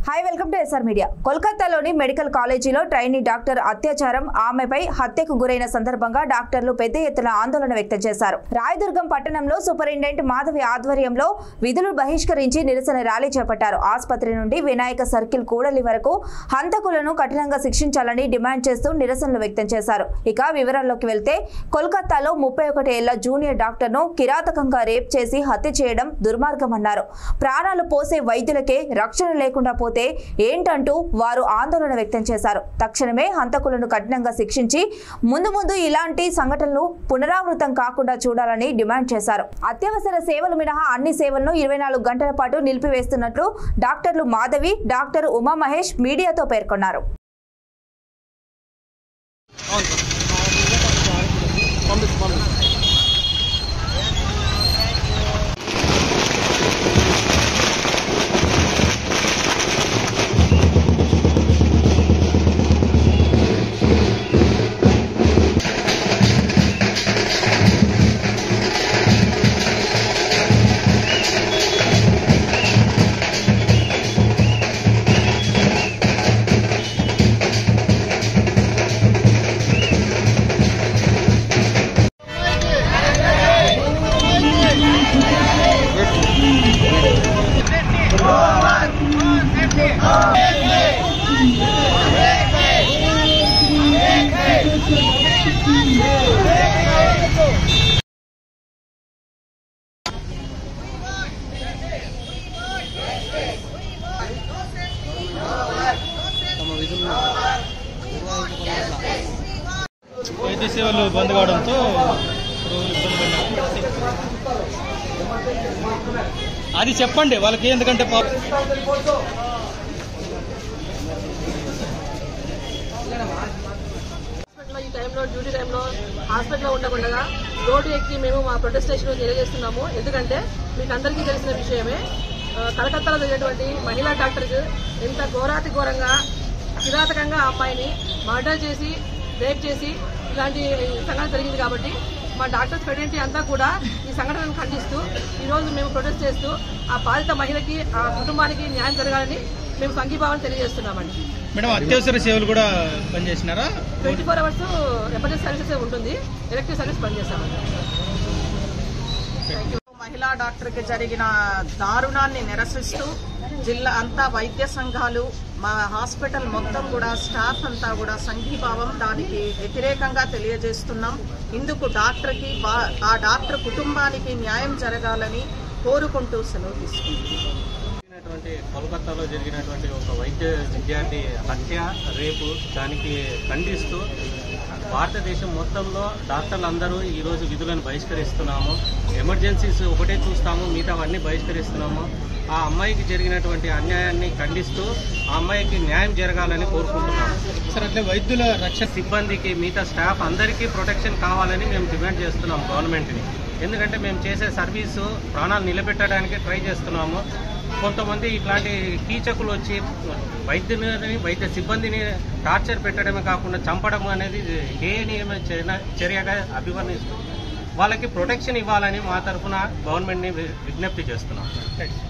Hi welcome to SR media. కోల్కతాలోని medical కాలేజీలో trainee doctor అత్యాచారం, ఆమెపై హత్యకు గురైన సందర్భంగా డాక్టర్లు పెద్ద ఎత్తున ఆందోళన వ్యక్తం చేశారు. రాయదుర్గం పట్టణంలో సూపరింటెండెంట్ మాధవి ఆధ్వర్యంలో విధులు బహిష్కరించి నిరసన ర్యాలీ చేపట్టారు. ఆసుపత్రి నుండి వినాయక సర్కిల్ కూడలి వరకు హంతకులను కఠినంగా శిక్షించాలని డిమాండ్ చేస్తూ నిరసనలు వ్యక్తం చేశారు. ఇక వివరాల్లోకి వెళ్తే కోల్కతాలో 31 ఏళ్ల జూనియర్ డాక్టర్ను కిరాతకంగా రేప్ చేసి హత్య చేయడం దుర్మార్గమన్నారు. ప్రాణాలు పోసే వైద్యులకే రక్షణ లేకుండా ఏంటంటూ వారు ఆందోళన వ్యక్తం చేశారు. తక్షణమే హంతకులను కఠినంగా శిక్షించి ముందు ఇలాంటి సంఘటనలు పునరావృతం కాకుండా చూడాలని డిమాండ్ చేశారు. అత్యవసర సేవలు మినహా అన్ని సేవలను 24 గంటల పాటు నిలిపివేస్తున్నట్లు డాక్టర్లు మాధవి, డాక్టర్ ఉమా మహేష్ మీడియాతో పేర్కొన్నారు. వైద్య సేవలు బంద్ కావడంతో అది చెప్పండి వాళ్ళకి, ఎందుకంటే ఈ టైంలో డ్యూటీ టైంలో హాస్పిటల్లో ఉండకుండా రోడ్డు ఎక్కి మేము మా ప్రొటెస్టేషన్ తెలియజేస్తున్నాము. ఎందుకంటే మీకు అందరికీ తెలిసిన విషయమే, కలకత్తాలో జరిగినటువంటి మహిళా డాక్టర్కి ఎంత ఘోరాతి ఘోరంగా కిరాతకంగా ఆ అమ్మాయిని మర్డర్ చేసి రేప్ చేసి ఇలాంటి సంఘటన జరిగింది. కాబట్టి మా డాక్టర్స్ ఫెడరెంటీ అంతా కూడా ఈ సంఘటనను ఖండిస్తూ ఈరోజు మేము ప్రొటెస్ట్ చేస్తూ ఆ బాధిత మహిళకి, ఆ కుటుంబానికి న్యాయం జరగాలని మేము సంఘీభావం తెలియజేస్తున్నామండి. మేడం, అత్యవసర సేవలు కూడా పనిచేసినారా? 24 అవర్స్ ఎమర్జెన్సీ సర్వీసెస్ ఉంటుంది, ఎలక్టివ్ సర్వీస్ పనిచేస్తామండి. మహిళా డాక్టర్కి జరిగిన దారుణాన్ని నిరసిస్తూ జిల్లా అంతా వైద్య సంఘాలు, మా హాస్పిటల్ మొత్తం కూడా స్టాఫ్ అంతా కూడా సంఘీభావం దానికి వ్యతిరేకంగా తెలియజేస్తున్నాం. ఇందుకు డాక్టర్కి, ఆ డాక్టర్ కుటుంబానికి న్యాయం జరగాలని కోరుకుంటూ సెలవు తీసుకుంటున్నాం. కోల్కతాలో జరిగినటువంటి ఒక వైద్య విద్యార్థి హత్య, రేపు దానికి ఖండిస్తూ భారతదేశం మొత్తంలో డాక్టర్లందరూ ఈరోజు విధులను బహిష్కరిస్తున్నాము. ఎమర్జెన్సీస్ ఒకటే చూస్తాము, మిగతావన్నీ బహిష్కరిస్తున్నాము. ఆ అమ్మాయికి జరిగినటువంటి అన్యాయాన్ని ఖండిస్తూ ఆ అమ్మాయికి న్యాయం జరగాలని కోరుకుంటున్నాము. సార్, అంటే వైద్యుల రక్షణ సిబ్బందికి, మిగతా స్టాఫ్ అందరికీ ప్రొటెక్షన్ కావాలని మేము డిమాండ్ చేస్తున్నాము గవర్నమెంట్ని. ఎందుకంటే మేము చేసే సర్వీసు ప్రాణాలు నిలబెట్టడానికి ట్రై చేస్తున్నాము. కొంతమంది ఇట్లాంటి కీచకులు వచ్చి వైద్య సిబ్బందిని టార్చర్ పెట్టడమే కాకుండా చంపడం అనేది హేయనీయమైన చర్యగా అభివర్ణిస్తూ వాళ్ళకి ప్రొటెక్షన్ ఇవ్వాలని మా తరఫున గవర్నమెంట్ని విజ్ఞప్తి చేస్తున్నాం.